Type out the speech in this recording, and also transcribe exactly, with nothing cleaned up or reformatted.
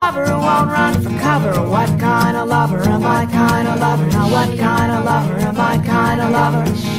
Lover who won't run for cover. What kind of lover am I? Kind of lover. Now what kind of lover am I? Kind of lover.